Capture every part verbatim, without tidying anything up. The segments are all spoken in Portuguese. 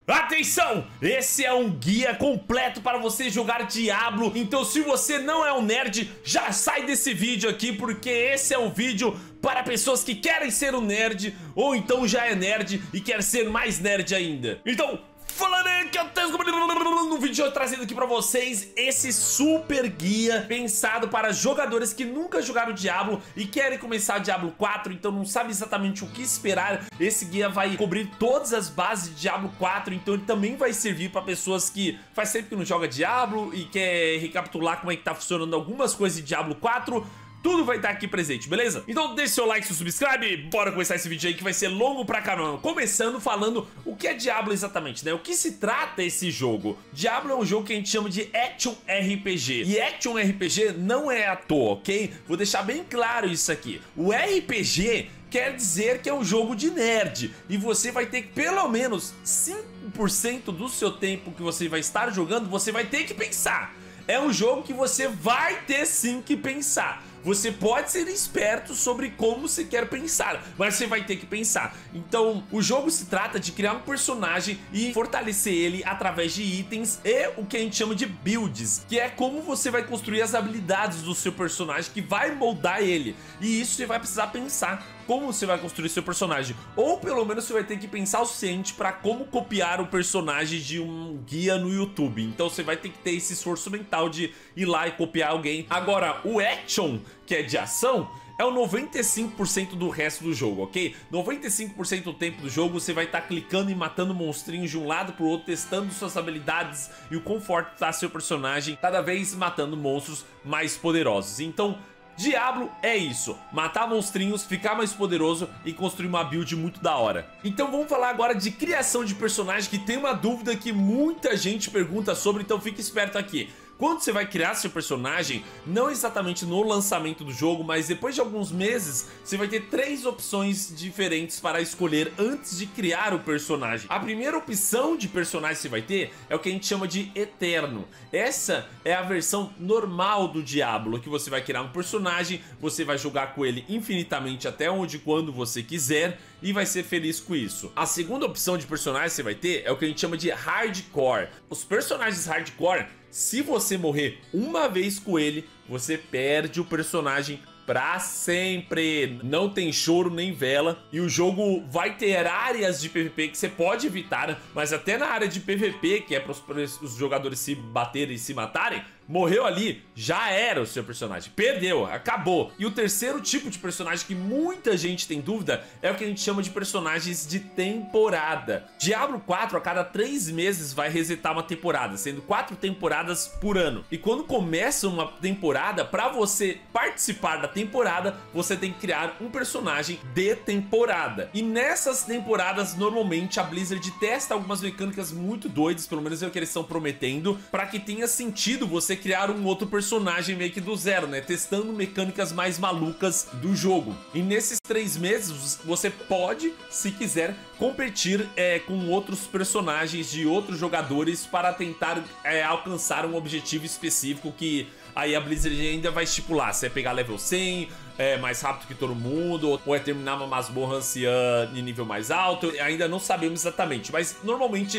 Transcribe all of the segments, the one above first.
Atenção! Esse é um guia completo para você jogar Diablo. Então se você não é um nerd, já sai desse vídeo aqui, porque esse é um vídeo para pessoas que querem ser um nerd, ou então já é nerd e quer ser mais nerd ainda. Então, falando aí que eu tenho no vídeo de hoje trazendo aqui pra vocês esse super guia pensado para jogadores que nunca jogaram Diablo e querem começar Diablo quatro, então não sabe exatamente o que esperar. Esse guia vai cobrir todas as bases de Diablo quatro, então ele também vai servir para pessoas que faz tempo que não joga Diablo e quer recapitular como é que tá funcionando algumas coisas de Diablo quatro. Tudo vai estar aqui presente, beleza? Então deixa seu like, se subscreve, bora começar esse vídeo aí que vai ser longo pra caramba. Começando falando o que é Diablo exatamente, né? O que se trata esse jogo? Diablo é um jogo que a gente chama de Action R P G. E Action R P G não é à toa, ok? Vou deixar bem claro isso aqui. O R P G quer dizer que é um jogo de nerd. E você vai ter que pelo menos cinco por cento do seu tempo que você vai estar jogando, você vai ter que pensar. É um jogo que você vai ter sim que pensar. Você pode ser esperto sobre como você quer pensar, mas você vai ter que pensar. Então, o jogo se trata de criar um personagem e fortalecer ele através de itens e o que a gente chama de builds, que é como você vai construir as habilidades do seu personagem que vai moldar ele. E isso você vai precisar pensar como você vai construir seu personagem, ou pelo menos você vai ter que pensar o suficiente para como copiar o personagem de um guia no YouTube. Então você vai ter que ter esse esforço mental de ir lá e copiar alguém. Agora, o Action, que é de ação, é o noventa e cinco por cento do resto do jogo, ok? noventa e cinco por cento do tempo do jogo você vai estar tá clicando e matando monstrinhos de um lado pro outro, testando suas habilidades e o quão forte tá seu personagem, cada vez matando monstros mais poderosos. Então, Diablo é isso, matar monstrinhos, ficar mais poderoso e construir uma build muito da hora. Então vamos falar agora de criação de personagem, que tem uma dúvida que muita gente pergunta sobre, então fique esperto aqui. Quando você vai criar seu personagem, não exatamente no lançamento do jogo, mas depois de alguns meses, você vai ter três opções diferentes para escolher antes de criar o personagem. A primeira opção de personagem que você vai ter é o que a gente chama de Eterno. Essa é a versão normal do Diablo, que você vai criar um personagem, você vai jogar com ele infinitamente até onde e quando você quiser e vai ser feliz com isso. A segunda opção de personagem que você vai ter é o que a gente chama de Hardcore. Os personagens Hardcore, se você morrer uma vez com ele, você perde o personagem pra sempre. Não tem choro nem vela. E o jogo vai ter áreas de P V P que você pode evitar, mas até na área de P V P, que é para os jogadores se baterem e se matarem, morreu ali, já era o seu personagem, perdeu, acabou. E o terceiro tipo de personagem que muita gente tem dúvida é o que a gente chama de personagens de temporada. Diablo quatro a cada três meses vai resetar uma temporada, sendo quatro temporadas por ano. E quando começa uma temporada, para você participar da temporada, você tem que criar um personagem de temporada. E nessas temporadas, normalmente a Blizzard testa algumas mecânicas muito doidas, pelo menos é o que eles estão prometendo, para que tenha sentido você criar um outro personagem meio que do zero, né? Testando mecânicas mais malucas do jogo. E nesses três meses você pode, se quiser, competir é, com outros personagens de outros jogadores para tentar é, alcançar um objetivo específico que aí a Blizzard ainda vai estipular. Se é pegar level cem, é, mais rápido que todo mundo, ou é terminar uma masmorra anciã de nível mais alto. Ainda não sabemos exatamente, mas normalmente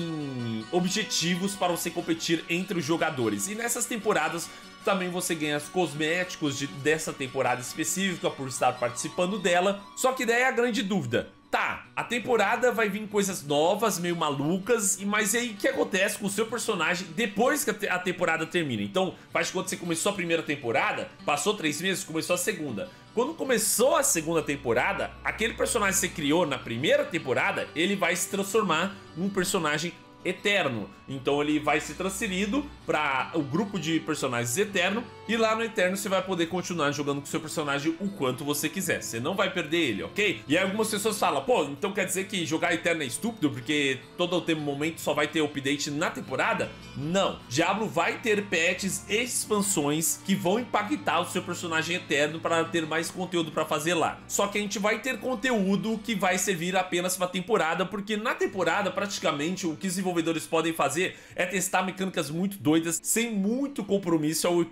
tem objetivos para você competir entre os jogadores. E nessas temporadas também você ganha os cosméticos de, dessa temporada específica por estar participando dela. Só que daí é a grande dúvida. Tá, a temporada vai vir coisas novas, meio malucas, mas aí o que acontece com o seu personagem depois que a temporada termina? Então, faz de conta que você começou a primeira temporada, passou três meses, começou a segunda. Quando começou a segunda temporada, aquele personagem que você criou na primeira temporada, ele vai se transformar num personagem Eterno. Então ele vai ser transferido para o grupo de personagens Eterno, e lá no Eterno você vai poder continuar jogando com seu personagem o quanto você quiser. Você não vai perder ele, ok? E aí algumas pessoas falam, pô, então quer dizer que jogar Eterno é estúpido porque todo o tempo momento só vai ter update na temporada? Não. Diablo vai ter patches e expansões que vão impactar o seu personagem Eterno para ter mais conteúdo para fazer lá. Só que a gente vai ter conteúdo que vai servir apenas para temporada, porque na temporada praticamente o que os desenvolvedores podem fazer é testar mecânicas muito doidas sem muito compromisso ao equilíbrio do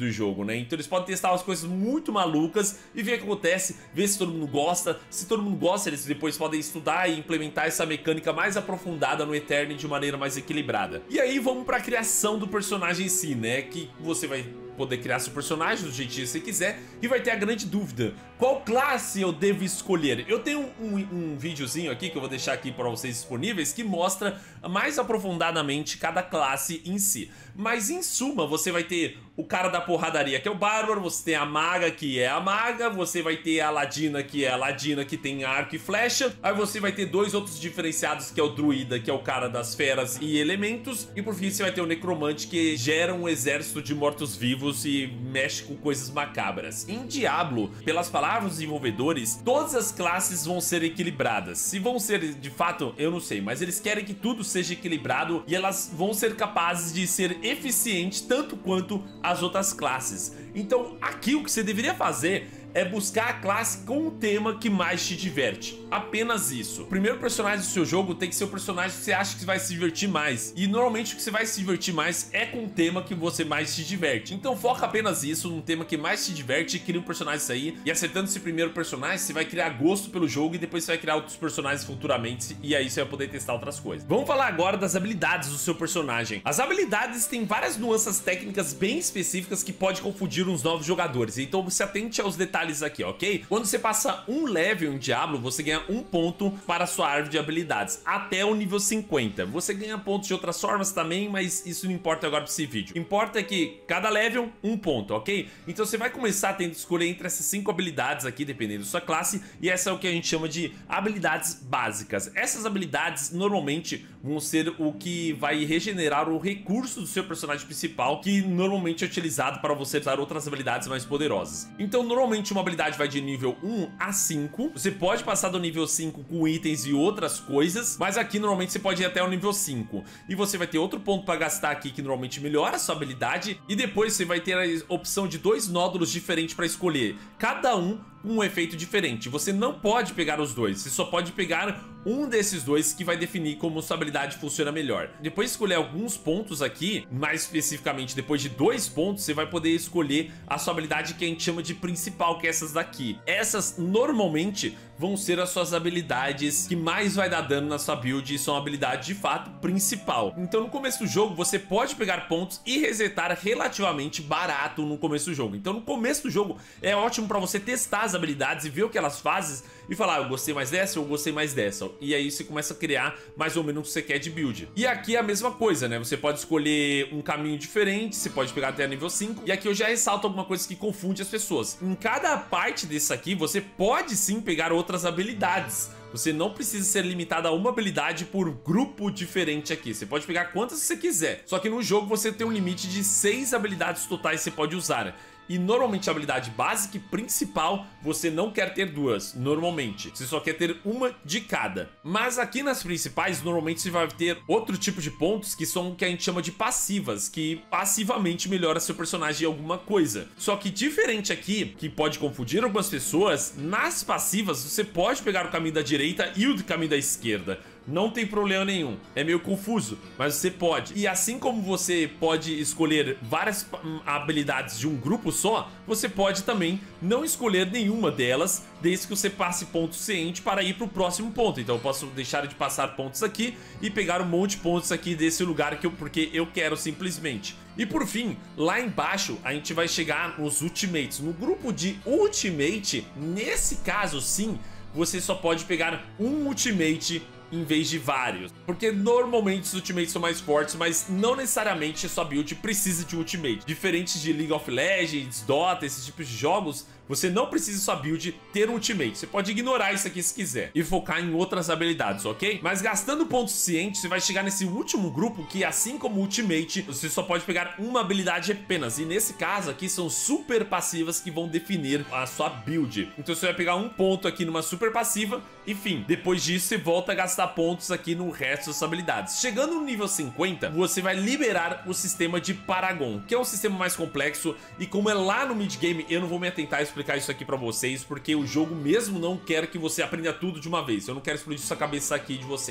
do jogo, né? Então eles podem testar umas coisas muito malucas e ver o que acontece, ver se todo mundo gosta. Se todo mundo gosta, eles depois podem estudar e implementar essa mecânica mais aprofundada no Eternity de maneira mais equilibrada. E aí vamos pra criação do personagem em si, né? Que você vai poder criar seu personagem do jeitinho que você quiser e vai ter a grande dúvida: qual classe eu devo escolher? Eu tenho um, um videozinho aqui que eu vou deixar aqui para vocês disponíveis que mostra mais aprofundadamente cada classe em si. Mas em suma, você vai ter o cara da porradaria, que é o bárbaro, você tem a maga, que é a maga, você vai ter a ladina, que é a ladina, que tem arco e flecha, aí você vai ter dois outros diferenciados, que é o druida, que é o cara das feras e elementos, e por fim você vai ter o necromante, que gera um exército de mortos-vivos e mexe com coisas macabras. Em Diablo, pelas palavras dos desenvolvedores, todas as classes vão ser equilibradas. Se vão ser de fato, eu não sei, mas eles querem que tudo seja equilibrado e elas vão ser capazes de ser eficientes tanto quanto as outras classes. Então aqui o que você deveria fazer é buscar a classe com o tema que mais te diverte. Apenas isso. O primeiro personagem do seu jogo tem que ser o personagem que você acha que vai se divertir mais. E normalmente o que você vai se divertir mais é com o tema que você mais se diverte. Então foca apenas isso, num tema que mais te diverte, e cria um personagem aí. E acertando esse primeiro personagem, você vai criar gosto pelo jogo e depois você vai criar outros personagens futuramente. E aí você vai poder testar outras coisas. Vamos falar agora das habilidades do seu personagem. As habilidades têm várias nuances técnicas bem específicas que pode confundir uns novos jogadores. Então você atente aos detalhes aqui, ok? Quando você passa um level em Diablo, você ganha um ponto para a sua árvore de habilidades, até o nível cinquenta. Você ganha pontos de outras formas também, mas isso não importa agora para esse vídeo. Importa é que cada level, um ponto, ok? Então você vai começar tendo que escolher entre essas cinco habilidades aqui, dependendo da sua classe, e essa é o que a gente chama de habilidades básicas. Essas habilidades, normalmente, vão ser o que vai regenerar o recurso do seu personagem principal, que normalmente é utilizado para você usar outras habilidades mais poderosas. Então, normalmente, uma habilidade vai de nível um a cinco. Você pode passar do nível cinco com itens e outras coisas, mas aqui normalmente você pode ir até o nível cinco. E você vai ter outro ponto para gastar aqui que normalmente melhora a sua habilidade. E depois você vai ter a opção de dois nódulos diferentes para escolher, cada um um efeito diferente. Você não pode pegar os dois, você só pode pegar um desses dois, que vai definir como sua habilidade funciona melhor. Depois de escolher alguns pontos aqui, mais especificamente depois de dois pontos, você vai poder escolher a sua habilidade que a gente chama de principal, que é essas daqui. Essas normalmente vão ser as suas habilidades que mais vai dar dano na sua build e são a habilidade de fato principal. Então no começo do jogo você pode pegar pontos e resetar relativamente barato no começo do jogo. Então no começo do jogo é ótimo para você testar as habilidades e ver o que elas fazem e falar: eu gostei mais dessa, eu gostei mais dessa. E aí você começa a criar mais ou menos o que você quer de build. E aqui é a mesma coisa, né? Você pode escolher um caminho diferente, você pode pegar até nível cinco. E aqui eu já ressalto alguma coisa que confunde as pessoas. Em cada parte desse aqui, você pode sim pegar outras habilidades. Você não precisa ser limitado a uma habilidade por grupo diferente aqui. Você pode pegar quantas você quiser. Só que no jogo você tem um limite de seis habilidades totais que você pode usar. E normalmente a habilidade básica e principal você não quer ter duas, normalmente. Você só quer ter uma de cada. Mas aqui nas principais, normalmente você vai ter outro tipo de pontos que são o que a gente chama de passivas, que passivamente melhora seu personagem em alguma coisa. Só que diferente aqui, que pode confundir algumas pessoas, nas passivas você pode pegar o caminho da direita e o caminho da esquerda. Não tem problema nenhum, é meio confuso, mas você pode. E assim como você pode escolher várias habilidades de um grupo só, você pode também não escolher nenhuma delas, desde que você passe ponto suficiente para ir para o próximo ponto. Então eu posso deixar de passar pontos aqui e pegar um monte de pontos aqui desse lugar que eu, porque eu quero simplesmente. E por fim, lá embaixo a gente vai chegar nos Ultimates. No grupo de Ultimate, nesse caso sim, você só pode pegar um Ultimate em vez de vários, porque normalmente os ultimates são mais fortes, mas não necessariamente a sua build precisa de ultimate. Diferente de League of Legends, Dota, esses tipos de jogos, você não precisa sua build ter um ultimate. Você pode ignorar isso aqui se quiser e focar em outras habilidades, ok? Mas gastando pontos suficientes, você vai chegar nesse último grupo que, assim como o ultimate, você só pode pegar uma habilidade apenas. E nesse caso aqui são super passivas que vão definir a sua build. Então você vai pegar um ponto aqui numa super passiva, enfim, depois disso você volta a gastar pontos aqui no resto das habilidades. Chegando no nível cinquenta, você vai liberar o sistema de Paragon, que é um sistema mais complexo, e como é lá no mid-game, eu não vou me atentar a explicar isso aqui pra vocês, porque o jogo mesmo não quer que você aprenda tudo de uma vez. Eu não quero explodir essa cabeça aqui de vocês.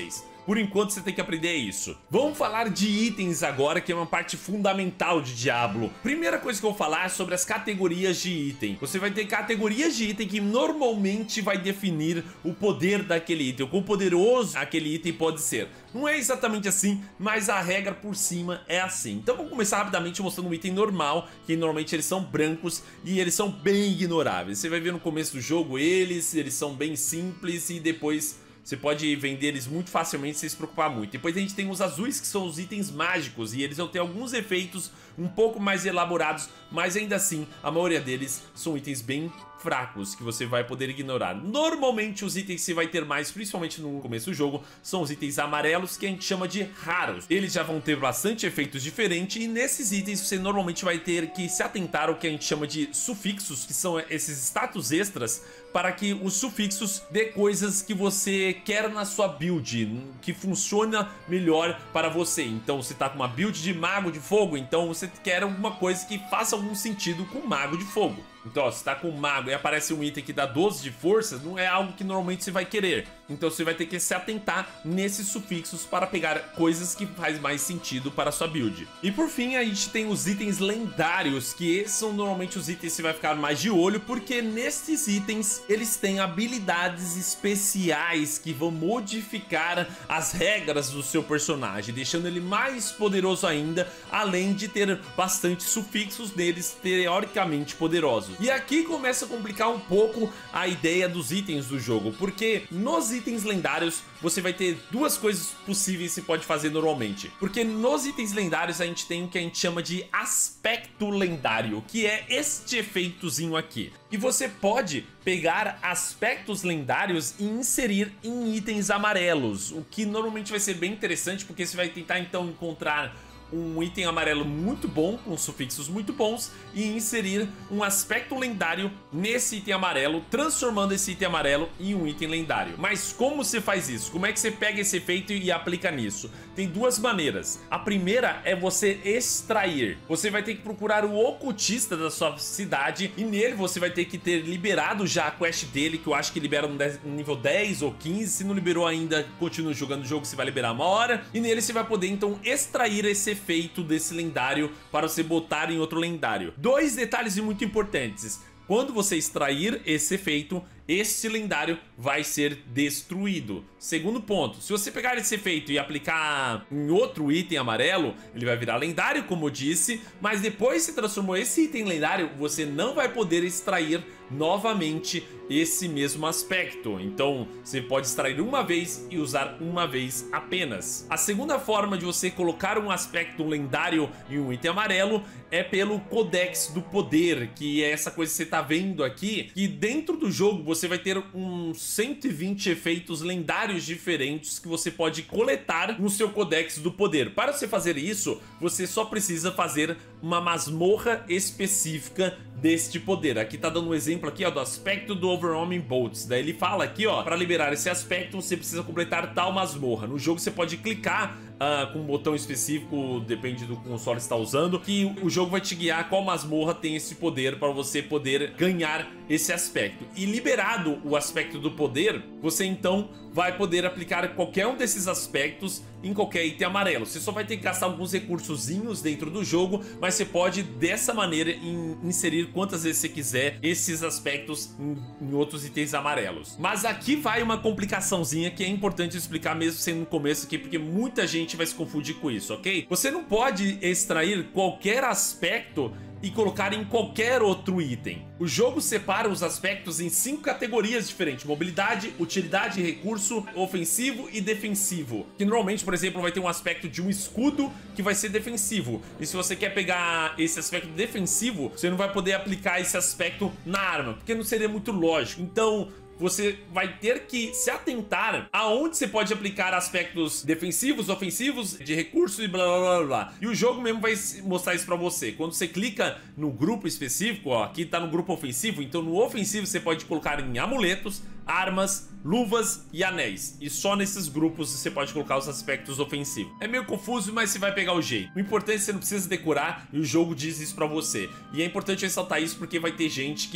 Por enquanto você tem que aprender isso. Vamos falar de itens agora, que é uma parte fundamental de Diablo. Primeira coisa que eu vou falar é sobre as categorias de item. Você vai ter categorias de item que normalmente vai definir o poder daquele item, o quão poderoso aquele item pode ser. Não é exatamente assim, mas a regra por cima é assim. Então vamos começar rapidamente mostrando um item normal, que normalmente eles são brancos e eles são bem ignoráveis. Você vai ver no começo do jogo eles, eles são bem simples e depois você pode vender eles muito facilmente sem se preocupar muito. Depois a gente tem os azuis, que são os itens mágicos, e eles vão ter alguns efeitos um pouco mais elaborados, mas ainda assim, a maioria deles são itens bem fracos, que você vai poder ignorar. Normalmente os itens que você vai ter mais, principalmente no começo do jogo, são os itens amarelos, que a gente chama de raros. Eles já vão ter bastante efeitos diferentes, e nesses itens você normalmente vai ter que se atentar ao que a gente chama de sufixos, que são esses status extras, para que os sufixos dê coisas que você quer na sua build, que funciona melhor para você. Então você tá com uma build de mago de fogo, então você quer alguma coisa que faça algum sentido com mago de fogo. Então, ó, se tá com mago e aparece um item que dá doze de força, não é algo que normalmente você vai querer. Então você vai ter que se atentar nesses sufixos para pegar coisas que faz mais sentido para a sua build. E por fim, a gente tem os itens lendários, que esses são normalmente os itens que você vai ficar mais de olho, porque nesses itens eles têm habilidades especiais que vão modificar as regras do seu personagem, deixando ele mais poderoso ainda, além de ter bastante sufixos neles teoricamente poderosos. E aqui começa a complicar um pouco a ideia dos itens do jogo, porque nos itens lendários você vai ter duas coisas possíveis que você pode fazer normalmente. Porque nos itens lendários a gente tem o que a gente chama de aspecto lendário, que é este efeitozinho aqui. E você pode pegar aspectos lendários e inserir em itens amarelos, o que normalmente vai ser bem interessante, porque você vai tentar então encontrar um item amarelo muito bom, com sufixos muito bons, e inserir um aspecto lendário nesse item amarelo, transformando esse item amarelo em um item lendário. Mas como você faz isso? Como é que você pega esse efeito e aplica nisso? Tem duas maneiras. A primeira é você extrair. Você vai ter que procurar o ocultista da sua cidade, e nele você vai ter que ter liberado já a quest dele, que eu acho que libera no nível dez ou quinze. Se não liberou ainda, continue jogando o jogo, você vai liberar uma hora, e nele você vai poder então extrair esse efeito efeito desse lendário para você botar em outro lendário. Dois detalhes muito importantes: quando você extrair esse efeito, este lendário vai ser destruído. Segundo ponto, se você pegar esse efeito e aplicar em outro item amarelo, ele vai virar lendário, como eu disse, mas depois se transformou esse item lendário, você não vai poder extrair novamente esse mesmo aspecto. Então você pode extrair uma vez e usar uma vez apenas. A segunda forma de você colocar um aspecto lendário em um item amarelo é pelo Codex do Poder, que é essa coisa que você tá vendo aqui, que dentro do jogo você vai ter uns cento e vinte efeitos lendários diferentes que você pode coletar no seu Codex do Poder. Para você fazer isso, você só precisa fazer uma masmorra específica deste poder. Aqui tá dando um exemplo aqui, ó, do aspecto do Overwhelming Bolts. Daí ele fala aqui, ó, para liberar esse aspecto você precisa completar tal masmorra. No jogo você pode clicar uh, com um botão específico, depende do console que você está usando, que o jogo vai te guiar qual masmorra tem esse poder para você poder ganhar esse aspecto. E liberado o aspecto do poder, você então vai poder aplicar qualquer um desses aspectos em qualquer item amarelo. Você só vai ter que gastar alguns recursozinhos dentro do jogo, mas você pode dessa maneira in inserir quantas vezes você quiser esses aspectos em, em outros itens amarelos. Mas aqui vai uma complicaçãozinha que é importante explicar mesmo sendo no começo aqui, porque muita gente vai se confundir com isso, ok? Você não pode extrair qualquer aspecto e colocar em qualquer outro item. O jogo separa os aspectos em cinco categorias diferentes: mobilidade, utilidade, recurso, ofensivo e defensivo. Que normalmente, por exemplo, vai ter um aspecto de um escudo que vai ser defensivo. E se você quer pegar esse aspecto defensivo, você não vai poder aplicar esse aspecto na arma, porque não seria muito lógico. Então você vai ter que se atentar aonde você pode aplicar aspectos defensivos, ofensivos, de recursos e blá blá blá blá. E o jogo mesmo vai mostrar isso pra você. Quando você clica no grupo específico, ó, aqui tá no grupo ofensivo, então no ofensivo você pode colocar em amuletos, armas, luvas e anéis. E só nesses grupos você pode colocar os aspectos ofensivos. É meio confuso, mas você vai pegar o jeito. O importante é que você não precisa decorar e o jogo diz isso pra você. E é importante ressaltar isso porque vai ter gente que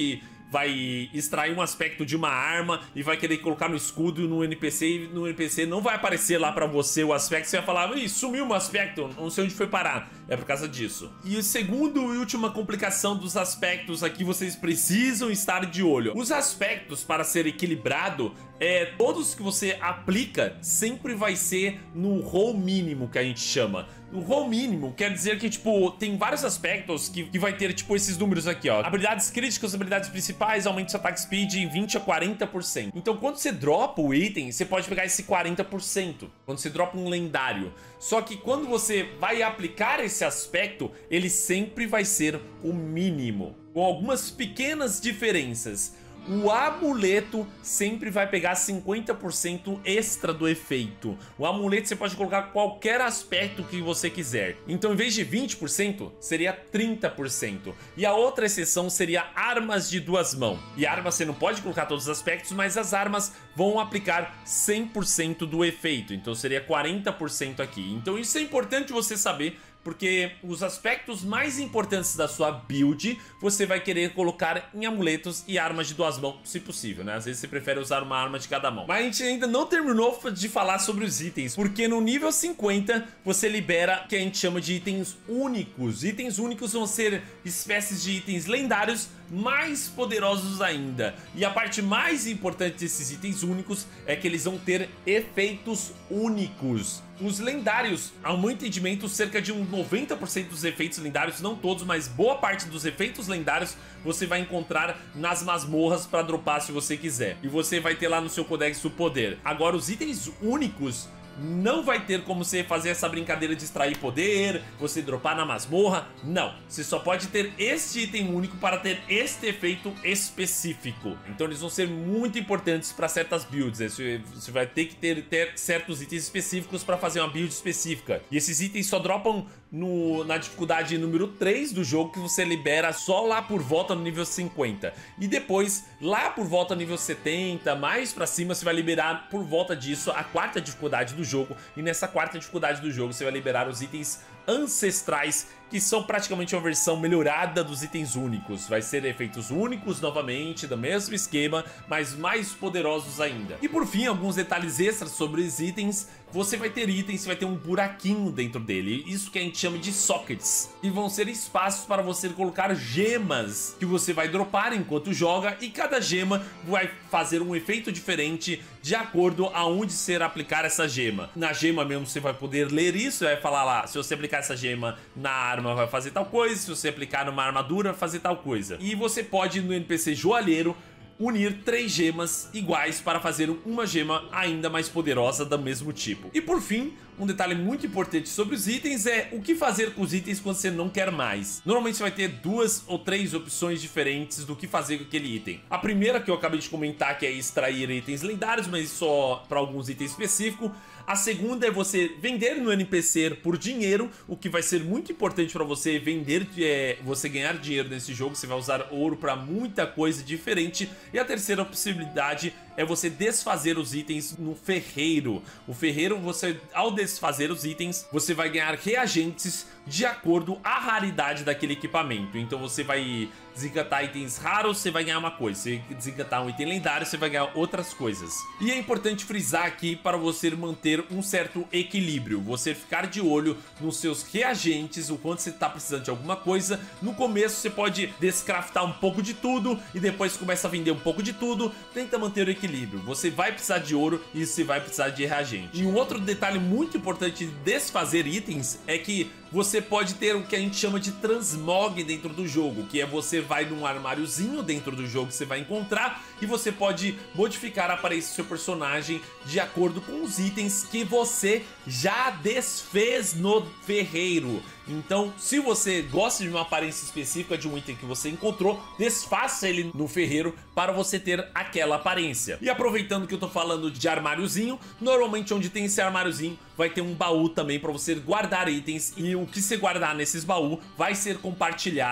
vai extrair um aspecto de uma arma e vai querer colocar no escudo no N P C, e no N P C não vai aparecer lá pra você o aspecto, você vai falar, ih, sumiu um aspecto, não sei onde foi parar. É por causa disso. E o segundo e última complicação dos aspectos aqui, vocês precisam estar de olho. Os aspectos, para ser equilibrado, é, todos que você aplica sempre vai ser no roll mínimo, que a gente chama. O roll mínimo quer dizer que, tipo, tem vários aspectos que, que vai ter, tipo, esses números aqui, ó. Habilidades críticas, habilidades principais, aumenta seu ataque speed em vinte a quarenta por cento. Então, quando você dropa o item, você pode pegar esse quarenta por cento. Quando você dropa um lendário. Só que quando você vai aplicar esse aspecto, ele sempre vai ser o mínimo. Com algumas pequenas diferenças. O amuleto sempre vai pegar cinquenta por cento extra do efeito. O amuleto você pode colocar qualquer aspecto que você quiser. Então, em vez de vinte por cento, seria trinta por cento. E a outra exceção seria armas de duas mãos. E armas você não pode colocar todos os aspectos, mas as armas vão aplicar cem por cento do efeito. Então, seria quarenta por cento aqui. Então, isso é importante você saber, porque os aspectos mais importantes da sua build você vai querer colocar em amuletos e armas de duas mãos, se possível, né? Às vezes você prefere usar uma arma de cada mão. Mas a gente ainda não terminou de falar sobre os itens, porque no nível cinquenta você libera o que a gente chama de itens únicos. Itens únicos vão ser espécies de itens lendários mais poderosos ainda. E a parte mais importante desses itens únicos é que eles vão ter efeitos únicos. Os lendários, ao meu entendimento, cerca de um noventa por cento dos efeitos lendários, não todos, mas boa parte dos efeitos lendários você vai encontrar nas masmorras para dropar se você quiser. E você vai ter lá no seu codex o poder. Agora, os itens únicos não vai ter como você fazer essa brincadeira de extrair poder, você dropar na masmorra, não. Você só pode ter este item único para ter este efeito específico. Então eles vão ser muito importantes para certas builds, né? Você vai ter que ter, ter certos itens específicos para fazer uma build específica. E esses itens só dropam no, na dificuldade número três do jogo, que você libera só lá por volta no nível cinquenta. E depois, lá por volta no nível setenta, mais pra cima, você vai liberar por volta disso a quarta dificuldade do jogo. E nessa quarta dificuldade do jogo você vai liberar os itens ancestrais, que são praticamente uma versão melhorada dos itens únicos. Vai ser efeitos únicos novamente, do mesmo esquema, mas mais poderosos ainda. E por fim, alguns detalhes extras sobre os itens. Você vai ter itens, você vai ter um buraquinho dentro dele, isso que a gente chama de sockets, e vão ser espaços para você colocar gemas que você vai dropar enquanto joga, e cada gema vai fazer um efeito diferente de acordo aonde ser aplicar essa gema. Na gema mesmo você vai poder ler isso, vai falar lá, se você aplicar essa gema na arma vai fazer tal coisa, se você aplicar numa armadura vai fazer tal coisa. E você pode no N P C joalheiro unir três gemas iguais para fazer uma gema ainda mais poderosa do mesmo tipo. E por fim, um detalhe muito importante sobre os itens é o que fazer com os itens quando você não quer mais. Normalmente você vai ter duas ou três opções diferentes do que fazer com aquele item. A primeira, que eu acabei de comentar, que é extrair itens lendários, mas só para alguns itens específicos. A segunda é você vender no N P C por dinheiro, o que vai ser muito importante para você vender, é, você ganhar dinheiro nesse jogo. Você vai usar ouro para muita coisa diferente. E a terceira possibilidade é você desfazer os itens no ferreiro. O ferreiro, você, ao desfazer os itens, você vai ganhar reagentes de acordo à raridade daquele equipamento. Então você vai desencantar itens raros, você vai ganhar uma coisa. Se desencantar um item lendário, você vai ganhar outras coisas. E é importante frisar aqui para você manter um certo equilíbrio. Você ficar de olho nos seus reagentes, o quanto você está precisando de alguma coisa. No começo você pode descraftar um pouco de tudo e depois começa a vender um pouco de tudo. Tenta manter o equilíbrio. Você vai precisar de ouro e você vai precisar de reagente. E um outro detalhe muito importante de desfazer itens é que você pode ter o que a gente chama de transmog dentro do jogo, que é você vai num armáriozinho dentro do jogo que você vai encontrar e você pode modificar a aparência do seu personagem de acordo com os itens que você já desfez no ferreiro. Então, se você gosta de uma aparência específica de um item que você encontrou, desfaça ele no ferreiro para você ter aquela aparência. E aproveitando que eu tô falando de armáriozinho, normalmente onde tem esse armáriozinho vai ter um baú também para você guardar itens, e o que você guardar nesses baús vai ser compartilhado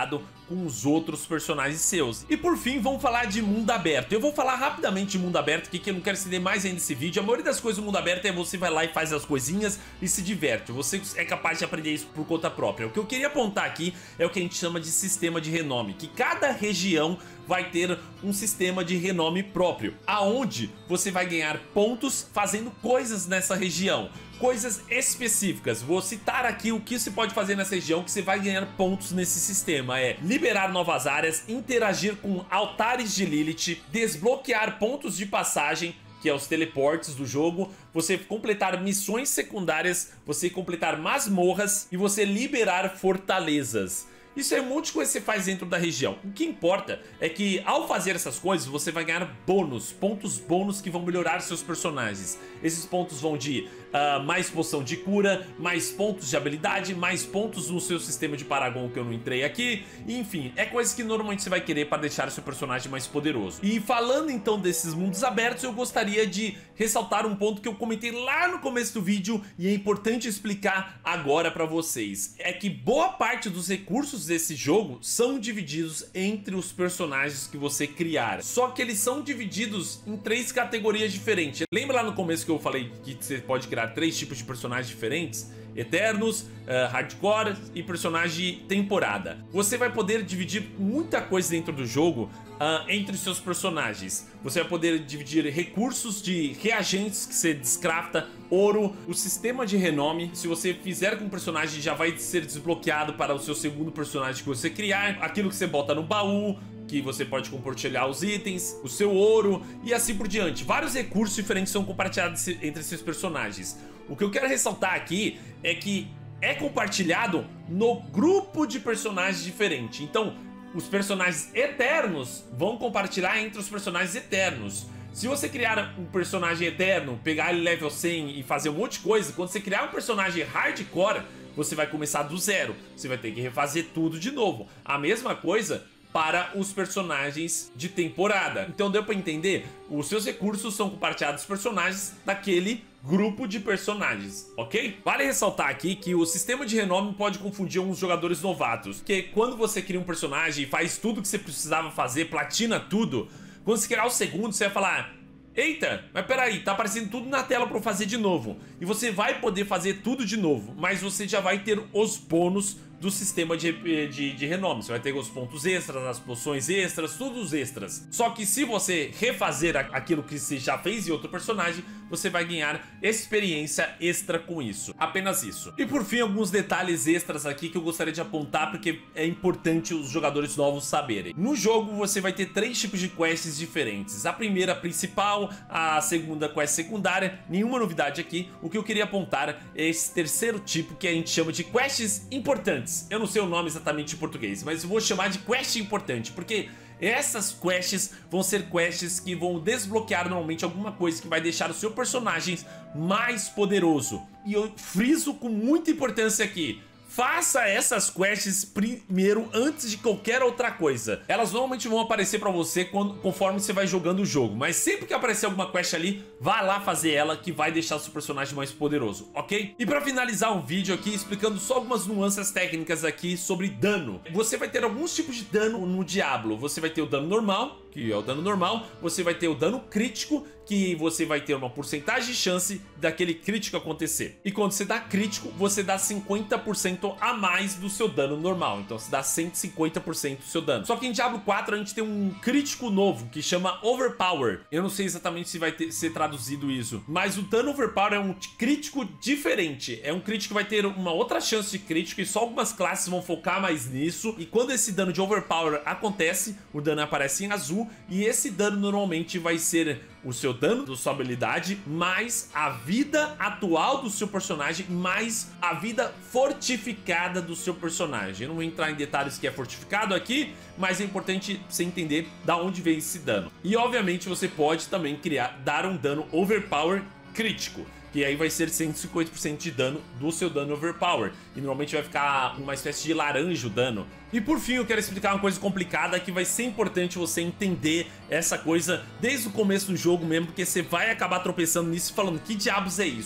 com os outros personagens seus. E por fim, vamos falar de mundo aberto. Eu vou falar rapidamente de mundo aberto, que eu não quero estender mais ainda esse vídeo. A maioria das coisas do mundo aberto é você vai lá e faz as coisinhas e se diverte. Você é capaz de aprender isso por conta própria. O que eu queria apontar aqui é o que a gente chama de sistema de renome, que cada região vai ter um sistema de renome próprio, aonde você vai ganhar pontos fazendo coisas nessa região, coisas específicas. Vou citar aqui o que você pode fazer nessa região que você vai ganhar pontos nesse sistema. É liberar novas áreas, interagir com altares de Lilith, desbloquear pontos de passagem, que é os teleportes do jogo, você completar missões secundárias, você completar masmorras e você liberar fortalezas. Isso é um monte de coisa que você faz dentro da região. O que importa é que ao fazer essas coisas você vai ganhar bônus, pontos bônus que vão melhorar seus personagens. Esses pontos vão de uh, mais poção de cura, mais pontos de habilidade, mais pontos no seu sistema de Paragon que eu não entrei aqui. Enfim, é coisa que normalmente você vai querer para deixar o seu personagem mais poderoso. E falando então desses mundos abertos, eu gostaria de ressaltar um ponto que eu comentei lá no começo do vídeo e é importante explicar agora para vocês. É que boa parte dos recursos desse jogo são divididos entre os personagens que você criar. Só que eles são divididos em três categorias diferentes. Lembra lá no começo que eu falei que você pode criar três tipos de personagens diferentes? Eternos, uh, Hardcore e personagem temporada. Você vai poder dividir muita coisa dentro do jogo uh, entre seus personagens. Você vai poder dividir recursos de reagentes que você descrafta, ouro, o sistema de renome. Se você fizer com um personagem, já vai ser desbloqueado para o seu segundo personagem que você criar. Aquilo que você bota no baú, que você pode compartilhar os itens, o seu ouro e assim por diante. Vários recursos diferentes são compartilhados entre esses personagens. O que eu quero ressaltar aqui é que é compartilhado no grupo de personagens diferente. Então, os personagens eternos vão compartilhar entre os personagens eternos. Se você criar um personagem eterno, pegar ele level cem e fazer um monte de coisa, quando você criar um personagem hardcore, você vai começar do zero. Você vai ter que refazer tudo de novo. A mesma coisa para os personagens de temporada. Então deu para entender? Os seus recursos são compartilhados dos personagens daquele grupo de personagens, ok? Vale ressaltar aqui que o sistema de renome pode confundir alguns jogadores novatos, porque quando você cria um personagem e faz tudo que você precisava fazer, platina tudo, quando você criar o segundo, você vai falar: eita, mas peraí, tá aparecendo tudo na tela pra eu fazer de novo. E você vai poder fazer tudo de novo, mas você já vai ter os bônus do sistema de, de, de renome. Você vai ter os pontos extras, as poções extras, tudo os extras. Só que se você refazer aquilo que você já fez em outro personagem, você vai ganhar experiência extra com isso. Apenas isso. E por fim, alguns detalhes extras aqui que eu gostaria de apontar, porque é importante os jogadores novos saberem. No jogo você vai ter três tipos de quests diferentes. A primeira principal, a segunda quest secundária, nenhuma novidade aqui. O que eu queria apontar é esse terceiro tipo que a gente chama de quests importantes. Eu não sei o nome exatamente em português, mas eu vou chamar de quest importante, porque essas quests vão ser quests que vão desbloquear normalmente alguma coisa que vai deixar o seu personagem mais poderoso. E eu friso com muita importância aqui: faça essas quests primeiro, antes de qualquer outra coisa. Elas normalmente vão aparecer pra você quando, conforme você vai jogando o jogo, mas sempre que aparecer alguma quest ali, vá lá fazer ela, que vai deixar o seu personagem mais poderoso, ok? E pra finalizar o vídeo aqui, explicando só algumas nuances técnicas aqui sobre dano. Você vai ter alguns tipos de dano no Diablo. Você vai ter o dano normal, que é o dano normal. Você vai ter o dano crítico, que você vai ter uma porcentagem de chance daquele crítico acontecer. E quando você dá crítico, você dá cinquenta por cento a mais do seu dano normal. Então você dá cento e cinquenta por cento do seu dano. Só que em Diablo quatro a gente tem um crítico novo que chama Overpower. Eu não sei exatamente se vai ter, ser traduzido isso, mas o dano Overpower é um crítico diferente. É um crítico que vai ter uma outra chance de crítico e só algumas classes vão focar mais nisso. E quando esse dano de Overpower acontece, o dano aparece em azul e esse dano normalmente vai ser o seu dano da sua habilidade, mais a vida atual do seu personagem, mais a vida fortificada do seu personagem. Eu não vou entrar em detalhes que é fortificado aqui, mas é importante você entender da onde vem esse dano. E obviamente você pode também criar, dar um dano overpower crítico, que aí vai ser cento e cinquenta por cento de dano do seu dano overpower. E normalmente vai ficar uma espécie de laranja o dano. E por fim eu quero explicar uma coisa complicada que vai ser importante você entender essa coisa desde o começo do jogo mesmo, porque você vai acabar tropeçando nisso e falando: que diabos é isso?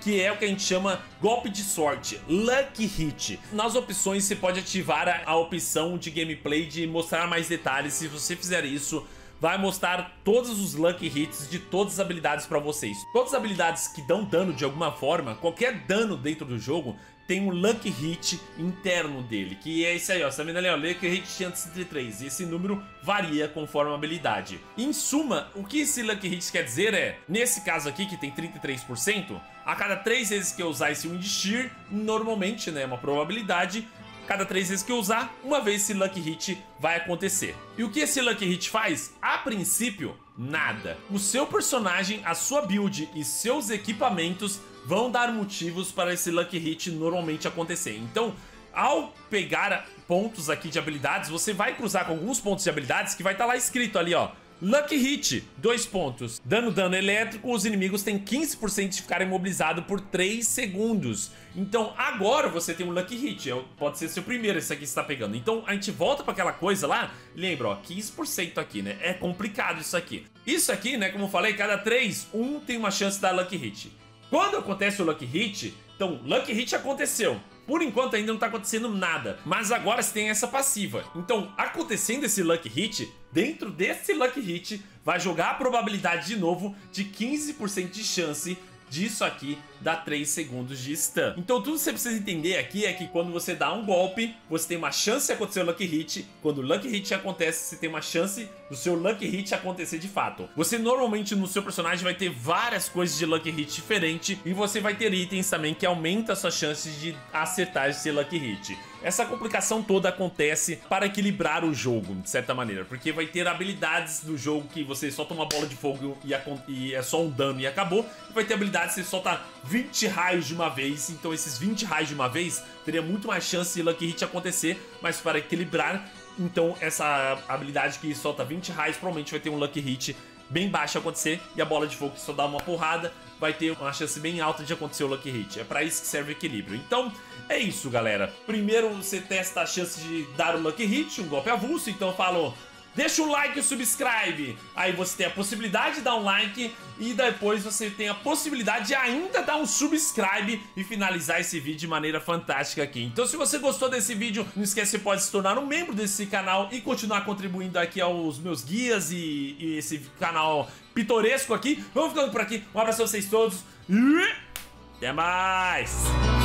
que é o que a gente chama golpe de sorte, Lucky Hit. Nas opções você pode ativar a, a opção de gameplay de mostrar mais detalhes. Se você fizer isso, vai mostrar todos os Lucky Hits de todas as habilidades pra vocês. Todas as habilidades que dão dano de alguma forma, qualquer dano dentro do jogo, tem um Lucky Hit interno dele, que é esse aí, ó, você tá vendo ali, ó, Lucky Hit cento e sessenta e três, e esse número varia conforme a habilidade. Em suma, o que esse Lucky Hit quer dizer é, nesse caso aqui, que tem trinta e três por cento, a cada três vezes que eu usar esse Wind Shear, normalmente, né, uma probabilidade, cada três vezes que eu usar, uma vez esse Lucky Hit vai acontecer. E o que esse Lucky Hit faz? A princípio, nada. O seu personagem, a sua build e seus equipamentos vão dar motivos para esse Lucky Hit normalmente acontecer. Então, ao pegar pontos aqui de habilidades, você vai cruzar com alguns pontos de habilidades que vai estar lá escrito ali, ó, Lucky Hit, dois pontos. Dando dano elétrico, os inimigos têm quinze por cento de ficar imobilizado por três segundos. Então agora você tem um Lucky Hit, pode ser seu primeiro esse aqui que você tá pegando. Então a gente volta para aquela coisa lá, lembra, ó, quinze por cento aqui, né? É complicado isso aqui. Isso aqui, né, como eu falei, cada três, um tem uma chance de dar Lucky Hit. Quando acontece o Lucky Hit, então Lucky Hit aconteceu. Por enquanto ainda não tá acontecendo nada, mas agora você tem essa passiva. Então, acontecendo esse Lucky Hit, dentro desse Lucky Hit, vai jogar a probabilidade de novo de quinze por cento de chance disso aqui dá três segundos de stun. Então tudo que você precisa entender aqui é que quando você dá um golpe, você tem uma chance de acontecer o Lucky Hit. Quando o Lucky Hit acontece, você tem uma chance do seu Lucky Hit acontecer de fato. Você normalmente no seu personagem vai ter várias coisas de Lucky Hit diferente e você vai ter itens também que aumentam a sua chance de acertar esse Lucky Hit. Essa complicação toda acontece para equilibrar o jogo, de certa maneira, porque vai ter habilidades do jogo que você solta uma bola de fogo e, a, e é só um dano e acabou, e vai ter habilidades que você solta vinte raios de uma vez, então esses vinte raios de uma vez teria muito mais chance de Lucky Hit acontecer, mas para equilibrar, então essa habilidade que solta vinte raios provavelmente vai ter um Lucky Hit bem baixo acontecer, e a bola de fogo que só dá uma porrada vai ter uma chance bem alta de acontecer o Lucky Hit. É pra isso que serve o equilíbrio. Então, é isso, galera. Primeiro você testa a chance de dar o Lucky Hit, um golpe avulso, então eu falo, deixa um like e subscribe. Aí você tem a possibilidade de dar um like e depois você tem a possibilidade de ainda dar um subscribe e finalizar esse vídeo de maneira fantástica aqui. Então se você gostou desse vídeo, não esquece, você pode se tornar um membro desse canal e continuar contribuindo aqui aos meus guias e, e esse canal pitoresco aqui. Vamos ficando por aqui. Um abraço a vocês todos e até mais!